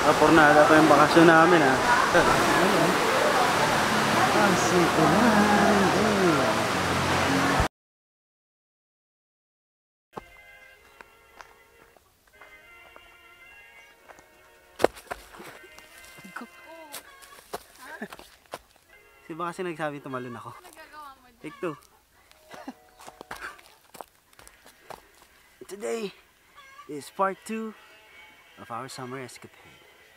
Pornada pa yung bakasyon namin ha. Si ba kasi nagsabi tumalon ako. Take two. Today is part 2 of our summer escapade.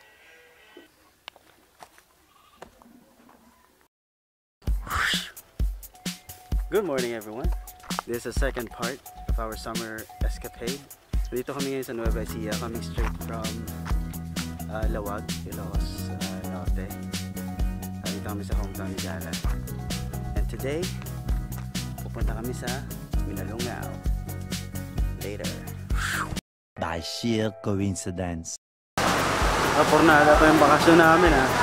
Good morning everyone. This is the second part of our summer escapade. Dito kami ngayon sa Nueva Ecija, coming straight from Lawag, Ilocos Norte. Dito kami sa hometown ni Jala. And today, pupunta kami sa Minalungao. Later. By sheer coincidence. Pornada pa yung bakasyon namin ha.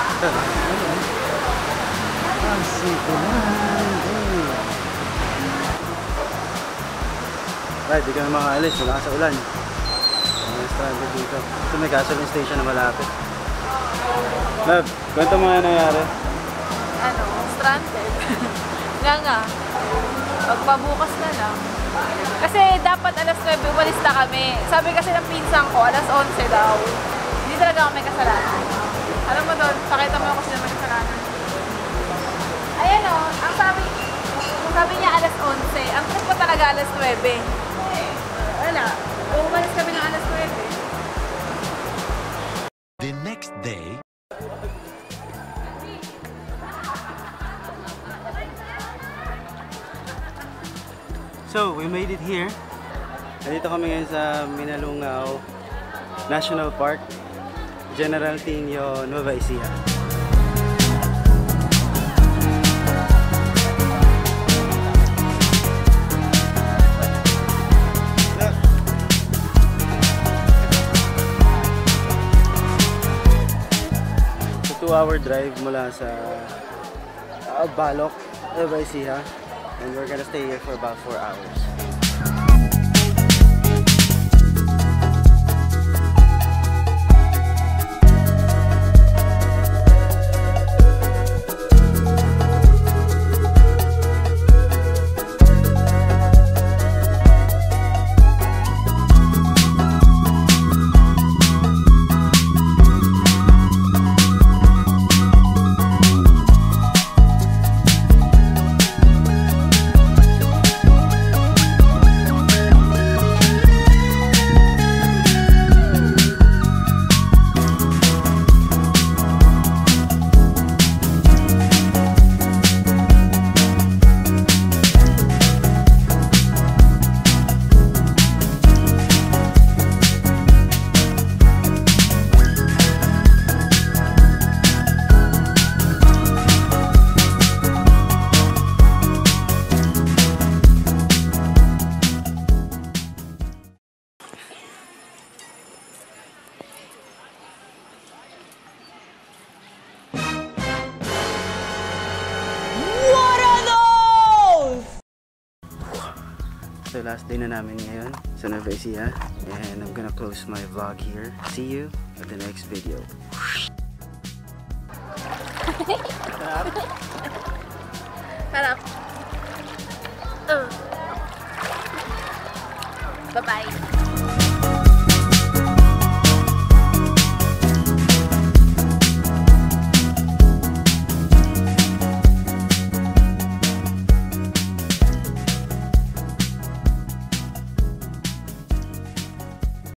Right, di kami makaalis, wala sa ulan. May stranded dito. Ito may gasoline station na malapit. Love, kwento mo nga nangyari? Stranded. nga. Pagpabukas na lang. Kasi dapat alas 9 umalis na kami. Sabi kasi ng pinsan ko, alas 11 daw. Hindi talaga ako may kasalanan. Alam mo doon, pakita mo ako sila may kasalanan. Ayan o, ang sabi niya alas 11. Ang trip ko talaga alas 9. Wala. Umalis kami ng alas 9. The next day, so, we made it here. Nandito kami ngayon sa Minalungao National Park, General Tinio, Nueva Ecija. It's a 2-hour drive mula sa Balok, Nueva Ecija. And we're gonna stay here for about 4 hours. So last day na namin ngayon sa Nueva Ecija, and I'm gonna close my vlog here. See you at the next video. Harap. Bye-bye.